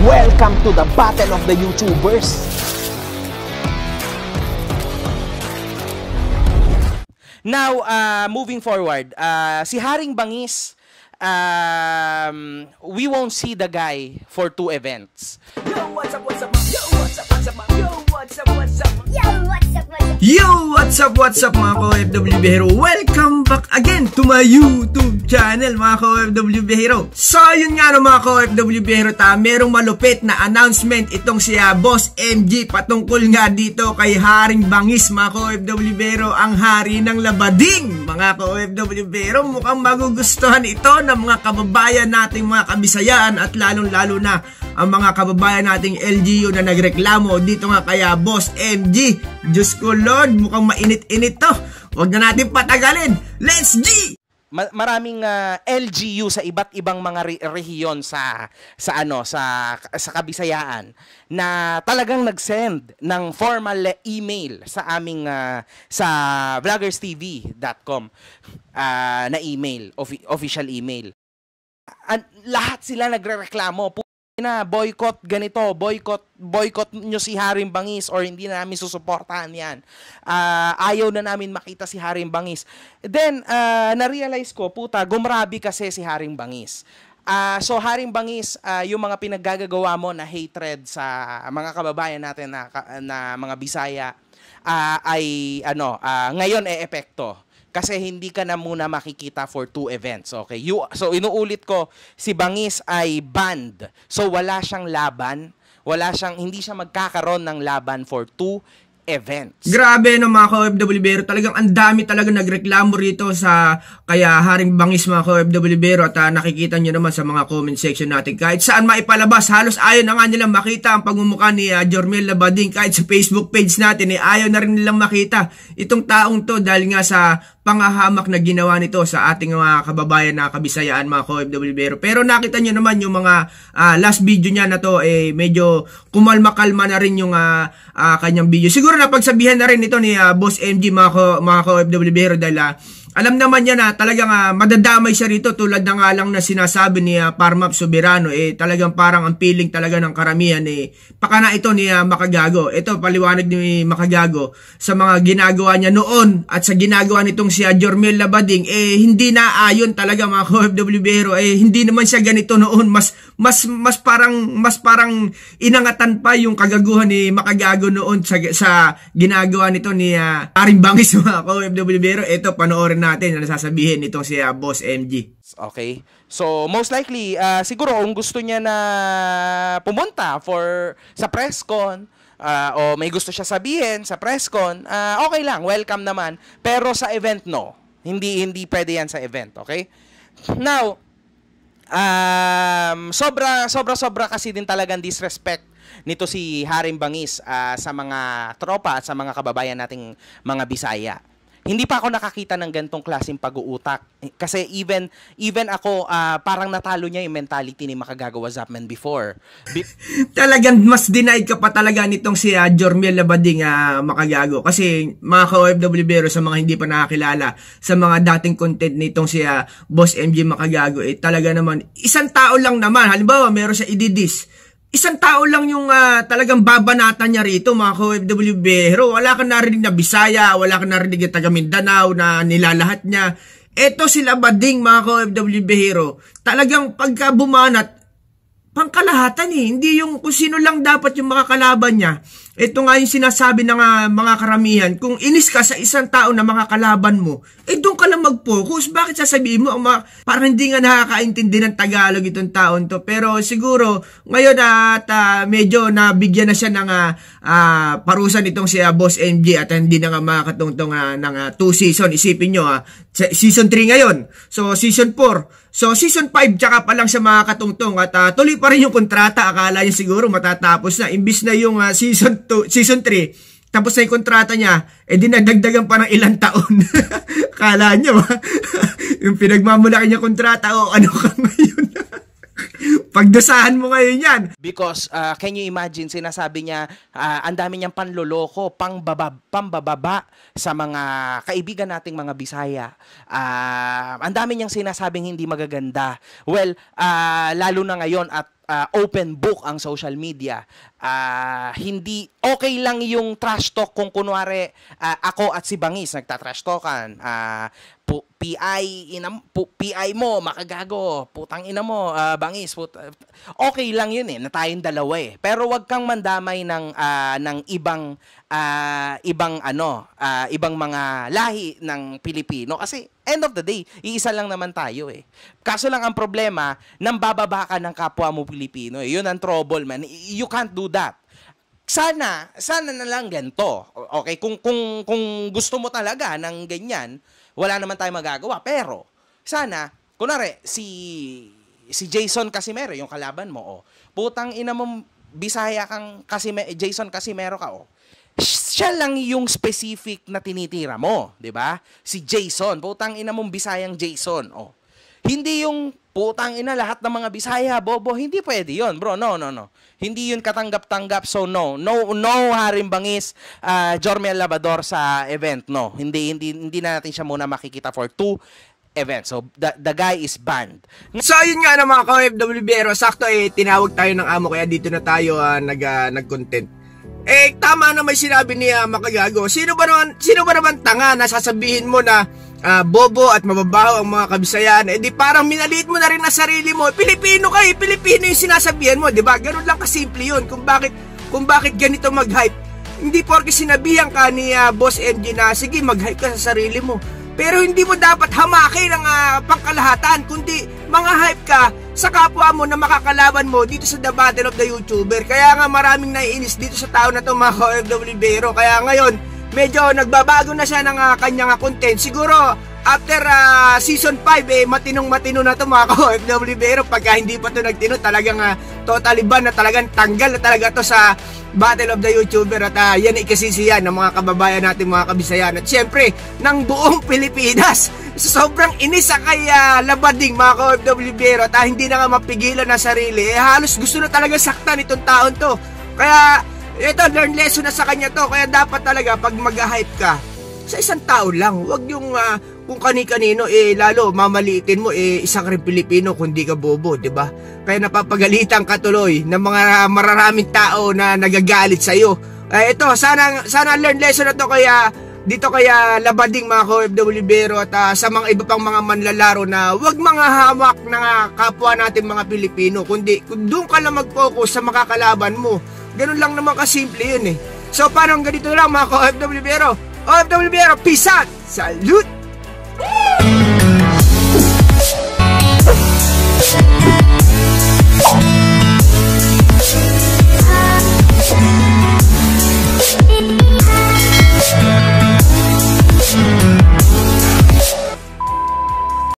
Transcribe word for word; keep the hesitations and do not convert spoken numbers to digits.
Welcome to the Battle of the YouTubers. Now, uh, moving forward, uh, si Haring Bangis, um, we won't see the guy for two events. Yo, what's up, what's up, yo, what's up, what's up, yo, what's up, what's up, Yo, what's up, what's up? Yo, what's up, what's up mga ka-O F W Bihero? Welcome back again to my YouTube channel mga ka-O F W Bihero. So yun nga no mga ka-O F W Bihero, ta, merong malupit na announcement itong si uh, Boss M G patungkol nga dito kay Haring Bangis mga ka-O F W Bihero, ang hari ng labading mga ka-O F W Bihero. Mukhang magugustuhan ito ng mga kababayan nating mga Kabisayaan at lalong lalo na ang mga kababayan nating L G U na nagreklamo dito nga kaya Boss M G. Diyos ko Lord, mukhang mainit-init to. Huwag na natin patagalin. Let's G! Ma maraming uh, L G U sa iba't ibang mga re rehiyon sa sa ano sa sa Kabisayaan na talagang nag-send ng formal email sa aming uh, sa vloggers t v dot com uh, na email, offi official email. At lahat sila nagrereklamo na boycott ganito, boycott, boycott nyo si Haring Bangis or hindi na namin susuportahan yan. Uh, ayaw na namin makita si Haring Bangis. Then, uh, na-realize ko, puta, gumrabi kasi si Haring Bangis. Uh, so, Haring Bangis, uh, yung mga pinaggagawa mo na hatred sa mga kababayan natin na, na mga Bisaya, uh, ay, ano, uh, ngayon e epekto. Kasi hindi ka na muna makikita for two events, okay? You, so, inuulit ko, si Bangis ay banned. So, wala siyang laban. Wala siyang, hindi siya magkakaroon ng laban for two events. Grabe no mga ka-O F W Bihero, talagang ang dami talaga nagreklamo rito sa kaya Haring Bangis mga ka-O F W Bihero at uh, nakikita nyo naman sa mga comment section natin. Kahit saan maipalabas, halos ayaw na nga nilang makita ang pagmumukha ni uh, Jormel Labading. Kahit sa Facebook page natin, eh, ayaw na rin nilang makita itong taong to dahil nga sa pangahamak na ginawa nito sa ating mga kababayan na Kabisayaan mga ka-O F W Bihero. Pero nakita nyo naman yung mga uh, last video niya na to, eh, medyo kumalma-kalma na rin yung uh, uh, kanyang video. Siguro napagsabihan na rin ito ni uh, Boss M G mga, ko, mga ka-O F W Bihero dahil uh, alam naman niya na talagang uh, madadamay siya rito tulad na nga lang na sinasabi ni uh, Parmap Soberano, eh talagang parang ang feeling talaga ng karamihan eh pakana ito ni uh, Makagago. Ito paliwanag ni Makagago sa mga ginagawa niya noon at sa ginagawa nitong si uh, Jormel Labading, eh hindi na ayon talaga mga ka-O F W Bihero. Eh hindi naman siya ganito noon, mas mas mas parang mas parang inangatan pa yung kagaguhan ni Makagago noon sa, sa ginagawa nito ni uh, Haring Bangis mga ka-O F W Bihero. Ito panoorin natin na nasasabihin itong si uh, Boss M G. Okay. So, most likely, uh, siguro kung gusto niya na pumunta for sa presscon, uh, o may gusto siya sabihin sa presscon, uh, okay lang, welcome naman. Pero sa event, no. Hindi, hindi pwede yan sa event, okay? Now, um, sobra, sobra, sobra kasi din talagang disrespect nito si Haring Bangis uh, sa mga tropa at sa mga kababayan nating mga Bisaya. Hindi pa ako nakakita ng gantong klaseng pag-uutak. Kasi even even ako, uh, parang natalo niya yung mentality ni Makagawa Zapman before. Be Talagang mas denied ka pa talaga nitong si uh, Jormel Labading uh, Makagago. Kasi mga ka-O F W Bihero, sa mga hindi pa nakakilala sa mga dating content nitong si uh, Boss M G Makagago, eh talaga naman, isang tao lang naman. Halimbawa, meron siya ididis. Isang tao lang yung uh, talagang babanatan niya rito mga ka-O F W Bihero. Wala kang narinig na Bisaya, wala kang narinig na taga Mindanao na nilalahat niya. Eto si Labading mga ka-O F W Bihero, talagang pagka bumanat, pangkalahatan eh. Hindi yung kung sino lang dapat yung makakalaban niya. Ito nga yung sinasabi ng uh, mga karamihan, kung inis ka sa isang tao na makakalaban mo, eh doon ka lang mag-focus. Bakit sasabihin mo, mga, parang hindi nga nakakaintindi ng Tagalog itong taon to. Pero siguro, ngayon at uh, medyo nabigyan na siya ng uh, uh, parusa nitong si uh, Boss M G at hindi na nga makakatungtong uh, ng uh, two season. Isipin nyo, uh, season three ngayon. So, season four. So, season five, tsaka pa lang siya makakatungtong at uh, tuloy pa rin yung kontrata. Akala niya siguro matatapos na. Imbis na yung uh, season two, season three, tapos na yung kontrata niya, eh dinadagdagan pa ng ilang taon. Akala niya ba? Yung pinagmamulaki niya kontrata, o ano ka ngayon? Pagdusahan mo ngayon yan. Because, uh, can you imagine, sinasabi niya, uh, ang dami niyang panloloko, pangbaba, pambababa sa mga kaibigan nating mga Bisaya. Uh, ang dami niyang sinasabing hindi magaganda. Well, uh, lalo na ngayon at uh, open book ang social media. Uh, hindi okay lang yung trash talk kung kunwari uh, ako at si Bangis nagta-trash talkan. Uh, P I inam, P I mo makagago, putang ina mo, uh, Bangis, put, okay lang yun eh, na tayong dalawa eh. Pero wag kang mandamay ng uh, ng ibang uh, ibang ano, uh, ibang mga lahi ng Pilipino kasi end of the day, iisa lang naman tayo eh. Kaso lang ang problema, nang bababa ka ng kapwa mo Pilipino eh. Yun ang trouble, man. You can't do that. Sana, sana na lang ganito. Okay, kung kung kung gusto mo talaga ng ganyan, wala naman tayong magagawa. Pero, sana, kunwari, si, si Jason Casimero, yung kalaban mo, oh, putang ina mo, Bisaya kang Casime, Jason Casimero ka, oh. Siya lang yung specific na tinitira mo, di ba? Si Jason, putang ina mong Bisayang Jason, oh. Hindi yung putang ina lahat ng mga Bisaya, bobo, hindi pwede yun, bro. No, no, no. Hindi yun katanggap-tanggap, so no. No, no Haring Bangis, uh, Jormiel Labador sa event, no. Hindi, hindi, hindi na natin siya muna makikita for two events. So, the, the guy is banned. So, yun nga na mga ka-O F W Bero, sakto eh, tinawag tayo ng amo, kaya dito na tayo uh, nag, uh, nag-content. Eh, tama na may sinabi niya uh, makagago. Sino ba naman, sino ba naman tanga na sasabihin mo na uh, bobo at mababaho ang mga Kabisayan? Eh, di parang minaliit mo na rin na sarili mo. Pilipino ka eh, Pilipino yung sinasabihan mo, di ba? Ganun lang kasimple yun kung bakit, kung bakit ganito mag-hype. Hindi porke sinabihan ka ni uh, Boss M G na, sige, mag-hype ka sa sarili mo. Pero hindi mo dapat hamakin ang uh, pangkalahatan, kundi mga hype ka sa kapwa mo na makakalaban mo dito sa The Battle of the YouTuber. Kaya nga maraming naiinis dito sa tao na to mga ka-O F W Bero. Kaya ngayon, medyo nagbabago na siya ng uh, kanyang uh, content. Siguro, after uh, season five, eh, matinong-matino na to mga ka-O F W Bero. Pagka hindi pa to nagtino, talagang uh, totally ban na, talagang tanggal na talaga to sa Battle of the YouTuber. At uh, yan ikasisiyan ng mga kababayan natin, mga Kabisayan. At syempre, ng buong Pilipinas. Sobrang inis sa kay uh, Labading, mga ka-O F W Bero. At uh, hindi na nga mapigilan na sarili. Eh, halos gusto na talaga saktan itong taon to. Kaya, ito, learn lesson na sa kanya to. Kaya dapat talaga, pag mag-hype ka, sa isang tao lang. Huwag yung uh, kung kani-kanino, eh, lalo, mamaliitin mo, eh, isang rin Pilipino, kundi ka bobo, di ba? Kaya napapagalitan ka tuloy ng mga mararaming tao na nagagalit sa'yo. Eh, ito, sana, sana learn lesson na to kaya, dito kaya Labading, mga ka-O F W Bero, at uh, sa mga iba pang mga manlalaro na huwag mga hawak ng uh, kapwa natin mga Pilipino, kundi doon ka lang mag-focus sa makakalaban mo. Ganun lang naman kasimple yun eh. So, parang ganito lang mga ka-O F W Bero. O F W Bero, peace out! Salute!